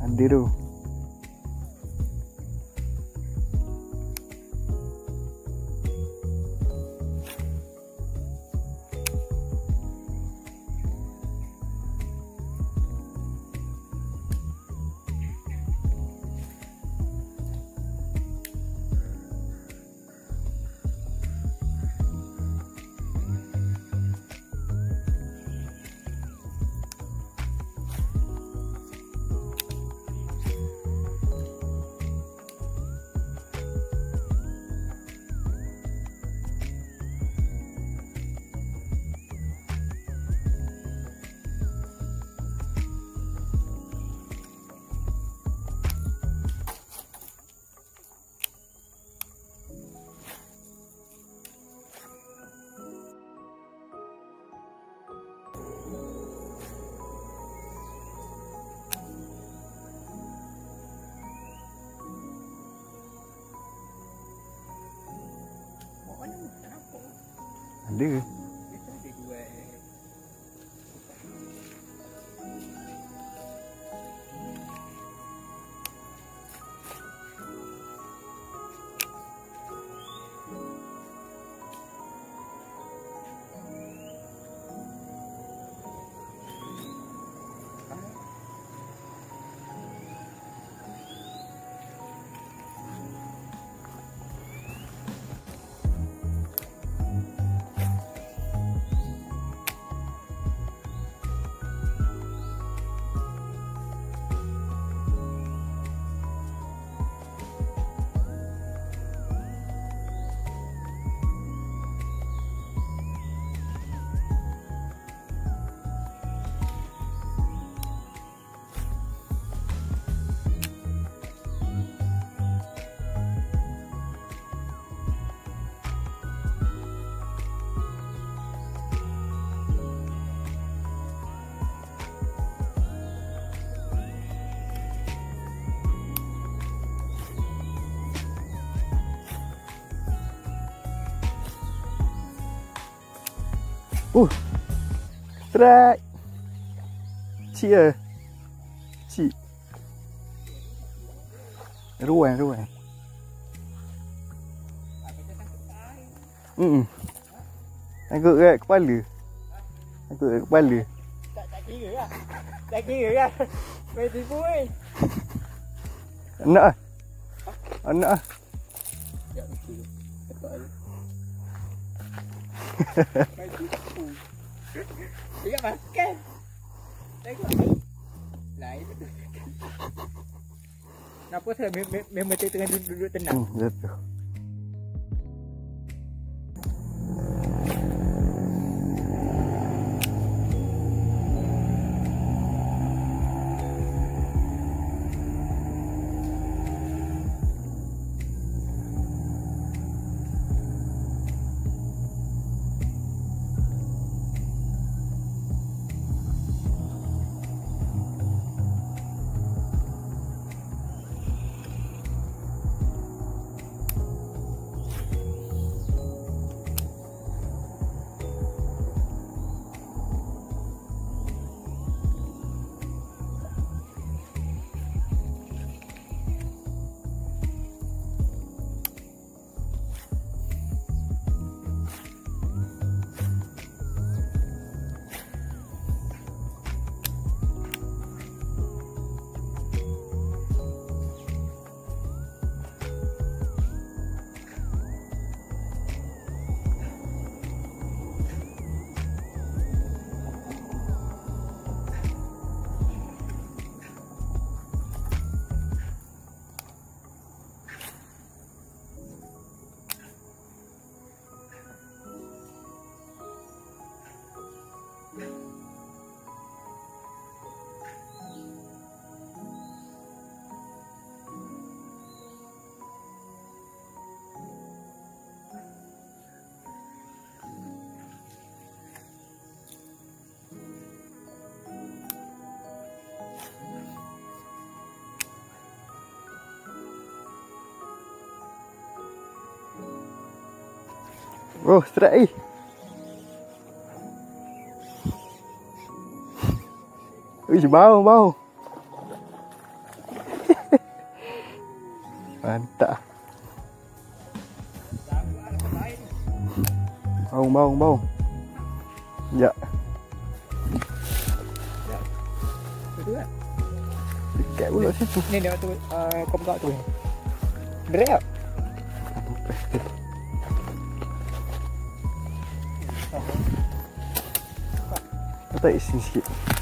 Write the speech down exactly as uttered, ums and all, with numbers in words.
Ada tu. Ada. Uh, strike. Cik ya. Cik. Ruang, ruang. Hmm. Tangkap kat kepala. Tangkap kat kepala. Tak tak kira lah. Tak kira lah. Main tipu ni. Anak ah. Anak ah. Ya betul. Betul. Main tipu. Ingat makan. Tengok. Lain betul. Kenapa saya memang tengah duduk tenang? Hmm, betul. Oh, strike eh. Uish, bau, bau. Mantap. Baung, baung, baung. Ya. Betul tak? Dekat pula situ. Ni dia tu uh, kau buka tu. Berat tak? Tarik sini sikit.